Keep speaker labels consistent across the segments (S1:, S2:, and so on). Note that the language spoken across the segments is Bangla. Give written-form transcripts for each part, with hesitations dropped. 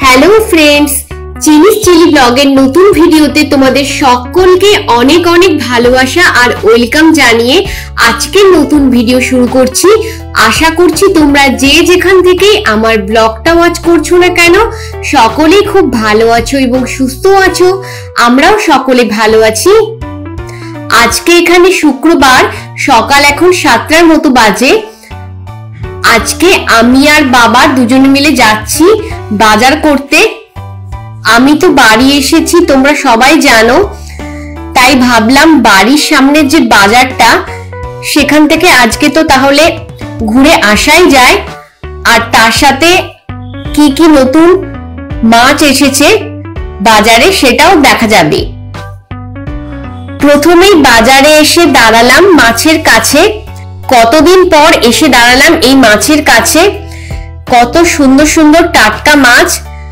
S1: হ্যালো ফ্রেন্ডস, চিনিস চিলি ব্লগের নতুন ভিডিওতে তোমাদের সকলকে অনেক অনেক ভালোবাসা আর ওয়েলকাম জানিয়ে আজকের নতুন ভিডিও শুরু করছি। আশা করছি তোমরা যে যেখান থেকে আমার ব্লগটা ওয়াচ করছো না কেন সকলেই খুব ভালো আছো এবং সুস্থ আছো। আমরাও সকলে ভালো আছি। আজকে এখানে শুক্রবার, সকাল এখন 7টার মতো বাজে। আজকে আমি আর বাবা দুজনে মিলে যাচ্ছি বাজার করতে। আমি তো বাড়ি এসেছি, তোমরা সবাই জানো, তাই ভাবলাম বাড়ির সামনের যে বাজারটা সেখান থেকে আজকে তো তাহলে ঘুরে আসাই যায়, আর তার সাথে কি কি নতুন মাছ এসেছে বাজারে সেটাও দেখা যাবে। প্রথমেই বাজারে এসে দাঁড়ালাম মাছের কাছে। কতদিন পর এসে দাঁড়ালাম এই মাছের কাছে। কত সুন্দর সুন্দর টাটকা মাছ।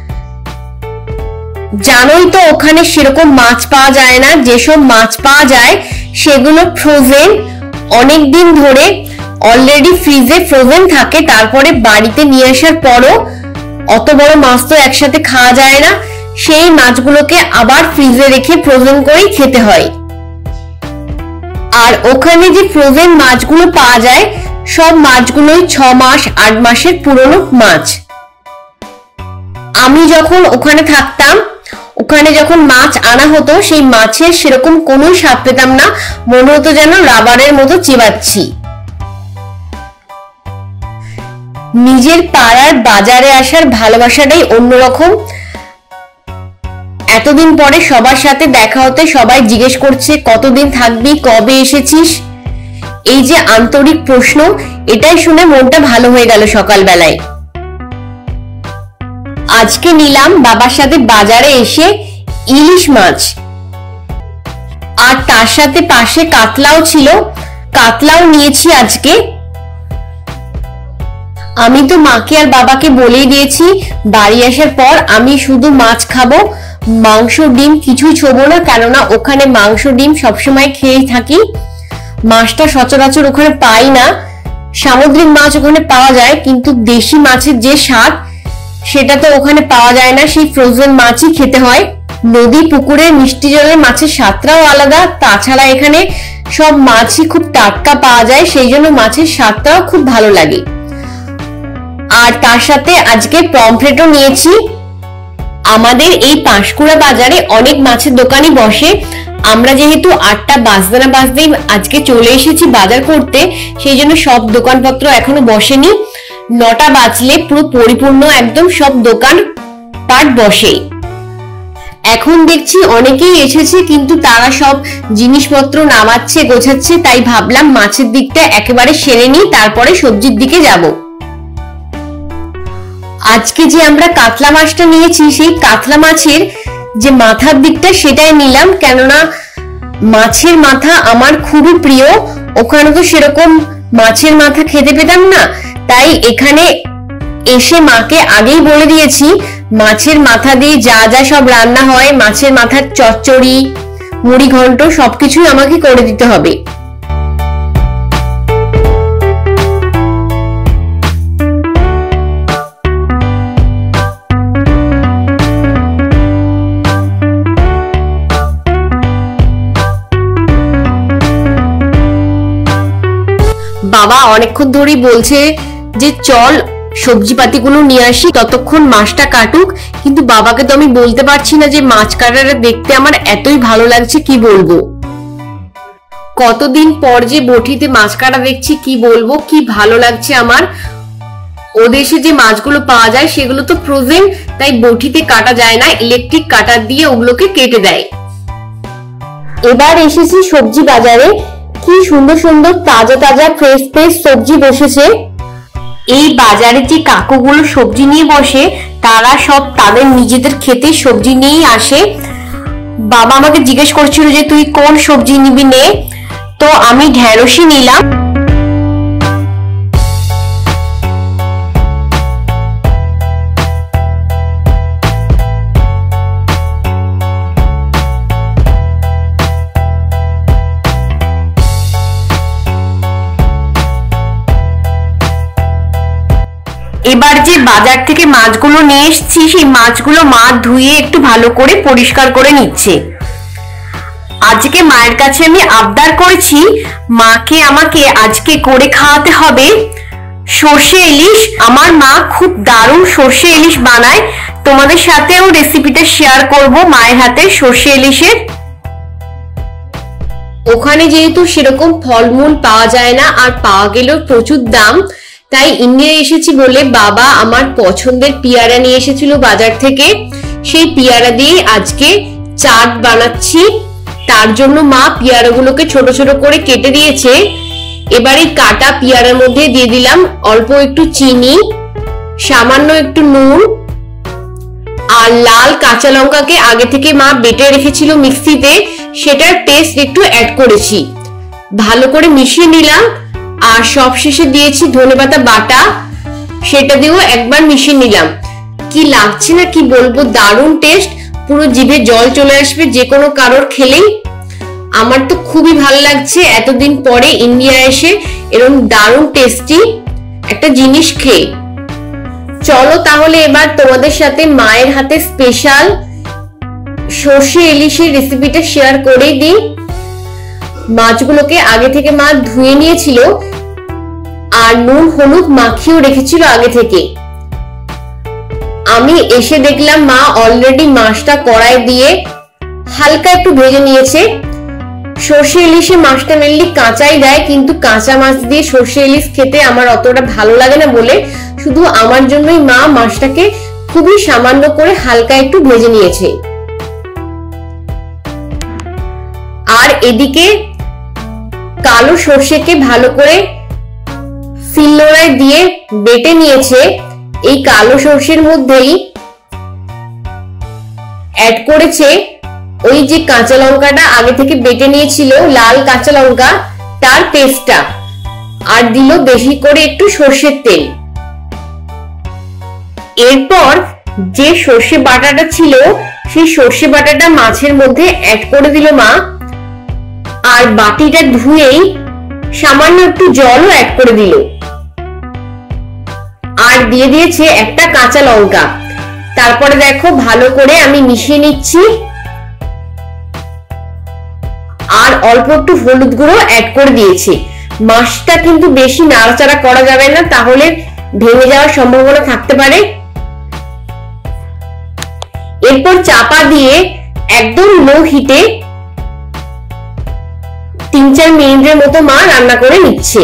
S1: জানোই তো ওখানে সেরকম মাছ পাওয়া যায় না, যেসব মাছ পাওয়া যায় সেগুলো ফ্রোজেন, অনেক দিন ধরে অলরেডি ফ্রিজে ফ্রোজেন থাকে। তারপরে বাড়িতে নিয়ে আসার পরও অত বড় মাছ তো একসাথে খাওয়া যায় না, সেই মাছগুলোকে আবার ফ্রিজে রেখে ফ্রোজেন করেই খেতে হয়। আর ওখানে যে ফ্রোজেন মাছগুলো পাওয়া যায় সব মাছগুলোই 6 মাস 8 মাসের পুরনো মাছ। আমি যখন ওখানে থাকতাম, ওখানে যখন মাছ আনা হতো সেই মাছের সেরকম কোনো স্বাদ পেতাম না, মনে হতো যেন রাবারের মতো চিবাচ্ছি। নিজের পাড়ার বাজারে আসার ভালোবাসাটাই অন্যরকম। এতদিন পরে সবার সাথে দেখা হতে সবাই জিজ্ঞেস করছে কতদিন থাকবি, কবে এসেছিস, এই যে আন্তরিক প্রশ্ন, এটাই শুনে মনটা ভালো হয়ে গেল সকালবেলায়। আজকে নিলাম বাবার সাথে বাজারে এসে ইলিশ মাছ, আর তার সাথে পাশে কাতলাও ছিল, কাতলাও নিয়েছি আজকে। আমি তো মাকে আর বাবাকে বলেই দিয়েছি বাড়ি আসার পর আমি শুধু মাছ খাবো, মাংস ডিম কিছুই ছোবো না, কেননা ওখানে মাংস ডিম সবসময় খেয়ে থাকি। মাছটা সচরাচর ওখানে পাই না। সামুদ্রিক মাছ ওখানে পাওয়া যায়, কিন্তু দেশি মাছের যে স্বাদ সেটা তো ওখানে পাওয়া যায় না, সেই ফ্রোজেন মাছই খেতে হয়। নদী পুকুরের মিষ্টি জলের মাছের স্বাদটাও আলাদা, তাছাড়া এখানে সব মাছই খুব টাটকা পাওয়া যায়, সেই জন্য মাছের স্বাদটাও খুব ভালো লাগে। আর তার সাথে আজকে পমফ্রেটও নিয়েছি। আমাদের এই পাঁশকুড়া বাজারে অনেক মাছের দোকানই বসে। আমরা যেহেতু 8টা বাজতে না বাজতেই আজকে চলে এসেছি বাজার করতে, সেই জন্য সব দোকানপত্র এখনো বসেনি। 9টা বাজলে পুরো পরিপূর্ণ একদম সব দোকান পাট বসে। এখন দেখছি অনেকেই এসেছে, কিন্তু তারা সব জিনিসপত্র নামাচ্ছে, গোছাচ্ছে, তাই ভাবলাম মাছের দিকটা একেবারে সেরে নিই, তারপরে সবজির দিকে যাব। আজকে যে আমরা কাতলা মাছটা নিয়েছি, সেই কাতলা মাছের যে মাথার দিকটা সেটাই নিলাম, কেননা মাছের মাথা আমার খুবই প্রিয়। ওখানে তো সেরকম মাছের মাথা খেতে পেতাম না, তাই এখানে এসে মাকে আগেই বলে দিয়েছি মাছের মাথা দিয়ে যা যা সব রান্না হয়, মাছের মাথার চচ্চড়ি, মুড়ি ঘন্ট সবকিছুই আমাকে করে দিতে হবে। বাবা অনেকক্ষণ ধরেই বলছে যে চল সবজিপাতিগুলো নিয়ে আসি, ততক্ষণ মাছটা কাটুক, কিন্তু বাবাকে তো আমি বলতে পারছি না যে মাছ কাটাটা দেখতে আমার এতই ভালো লাগছে কি বলবো। কতদিন পর যে বটিতে মাছ কাটা দেখছি, কি বলবো, কি ভালো লাগছে আমার। ও দেশে যে মাছগুলো পাওয়া যায় সেগুলো তো ফ্রোজেন, তাই বটিতে কাটা যায় না, ইলেকট্রিক কাটার দিয়ে ওগুলোকে কেটে দেয়। এবার এসেছি সবজি বাজারে। কি সুন্দর সুন্দর তাজা তাজা ফ্রেশ ফ্রেশ সবজি বসেছে। এই বাজারে যে কাকুগুলো সবজি নিয়ে বসে তারা সব তাদের নিজেদের খেতে সবজি নিয়েই আসে। বাবা আমাকে জিজ্ঞেস করছিল যে তুই কোন সবজি নিবি নে, তো আমি ঢেঁড়সই নিলাম। এবার যে বাজার থেকে মাছগুলো নিয়ে এসেছি সেই মাছগুলো মা ধুয়ে একটু ভালো করে পরিষ্কার করে নিচ্ছে। আজকে মায়ের কাছে আমি আবদার করেছি মাকে আমাকে আজকে করে খাওয়াতে হবে সর্ষে ইলিশ। আমার মা খুব দারুণ সর্ষে ইলিশ বানায়, তোমাদের সাথেও রেসিপিটা শেয়ার করব মায়ের হাতের সর্ষে ইলিশের। ওখানে যেহেতু সেরকম ফলমূল পাওয়া যায় না, আর পাওয়া গেলেও প্রচুর দাম, তাই ইন্ডিয়া এসেছি বলে বাবা আমার পছন্দের পেয়ারা নিয়ে এসেছিল বাজার থেকে। সেই পেয়ারা দিয়ে আজকে চাট বানাচ্ছি। তার জন্য মা পেয়ারাগুলোকে ছোট ছোট করে কেটে দিয়েছে। এবার এই কাটা পেয়ারার মধ্যে দিয়ে দিলাম অল্প একটু চিনি, সামান্য একটু নুন, আর লাল কাঁচা লঙ্কাকে আগে থেকে মা বেটে রেখেছিল মিক্সিতে, সেটার পেস্ট একটু অ্যাড করেছি, ভালো করে মিশিয়ে নিলাম। আর সবশেষে দিয়েছি ধনেপাতা বাটা, সেটা দিয়েও একবার মিশিয়ে নিলাম। কি লাগছে না কি বলবো, দারুণ টেস্ট, পুরো জিভে জল চলে আসবে যে কোনো কারোর খেলেই। আমার তো খুবই ভালো লাগছে এতদিন পরে ইন্ডিয়া এসে এরকম দারুণ টেস্টি একটা জিনিস খেয়ে। চলো তাহলে এবার তোমাদের সাথে মায়ের হাতে স্পেশাল সর্ষে ইলিশের রেসিপিটা শেয়ার করেই দিই। মাছগুলোকে আগে থেকে মা ধুয়ে নিয়েছিল আর নুন হলুদ মাখিয়েও রেখেছিল আগে থেকে। আমি এসে দেখলাম মা অলরেডি মাছটা কড়াই দিয়ে হালকা একটু ভেজে নিয়েছে। সর্ষে ইলিশে মাছটা মেনলি কাঁচাই দেয়, কিন্তু কাঁচা মাছ দিয়ে সর্ষে ইলিশ খেতে আমার অতটা ভালো লাগে না বলে শুধু আমার জন্যই মা মাছটাকে খুবই সামান্য করে হালকা একটু ভেজে নিয়েছে। আর এদিকে কালো সর্ষেকে ভালো করে শিলনোড়ায় দিয়ে বেটে নিয়েছে। এই কালো সর্ষের মধ্যেই অ্যাড করেছে ওই যে কাঁচা লঙ্কাটা আগে থেকে বেটে নিয়েছিল, লাল কাঁচা লঙ্কা, তার পেস্টটা, আর দিল বেশি করে একটু সর্ষের তেল। এরপর যে সর্ষে বাটাটা ছিল সেই সর্ষে বাটাটা মাছের মধ্যে অ্যাড করে দিল মা, আর বাটিটা ধুয়েই সামান্য একটু জলও অ্যাড করে দিল, আর দিয়ে দিয়েছে একটা কাঁচা লঙ্কা। তারপরে দেখো ভালো করে আমি মিশিয়ে নিচ্ছি, আর অল্প একটু হলুদ গুঁড়ো অ্যাড করে দিয়েছি। মাছটা কিন্তু বেশি নাড়াচাড়া করা যাবে না, তাহলে ভেঙে যাওয়ার সম্ভাবনা থাকতে পারে। এরপর চাপা দিয়ে একদম লো হিটে 3-4 মিনিটের মতো মা রান্না করে নিচ্ছে।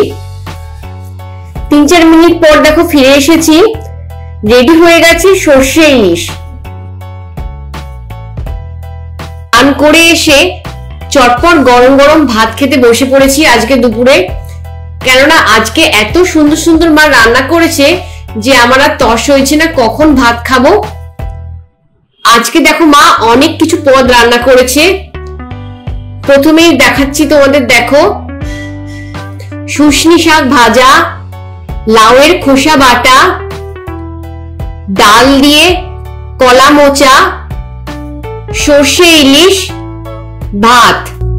S1: 3-4 মিনিট পর দেখো ফিরে এসেছি, রেডি হয়ে গেছে সর্ষে ইলিশ। রান করে এসে চটপট গরম গরম ভাত খেতে বসে পড়েছি আজকে দুপুরে, কেননা আজকে এত সুন্দর সুন্দর মা রান্না করেছে যে আমার আর তর্স হয়েছে না কখন ভাত খাবো। আজকে দেখো মা অনেক কিছু পদ রান্না করেছে। প্রথমেই দেখাচ্ছি তোমাদের, দেখো শুশনি শাক ভাজা, লাউয়ের খোসা বাটা, ডাল দিয়ে কলা মোচা, সর্ষে ইলিশ, ভাত।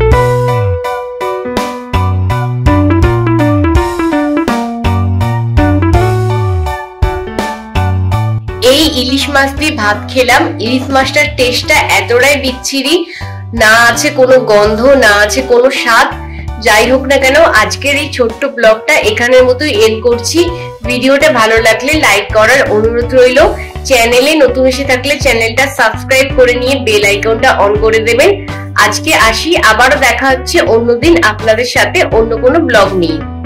S1: এই ইলিশ মাছ দিয়ে ভাত খেলাম। ইলিশ মাছটার টেস্টটা এতটাই বিচ্ছিরি, না আছে কোনো গন্ধ, না আছে কোনো স্বাদ। যাই হোক না কেন, আজকের এই ছোট্ট ব্লগটা এখানের মতোই এন্ড করছি। ভিডিওটা ভালো লাগলে লাইক করার অনুরোধ রইল। চ্যানেলে নতুন এসে থাকলে চ্যানেলটা সাবস্ক্রাইব করে নিয়ে বেল আইকনটা অন করে দেবেন। আজকে আসি, আবারও দেখা হচ্ছে অন্যদিন আপনাদের সাথে অন্য কোনো ব্লগ নিয়ে।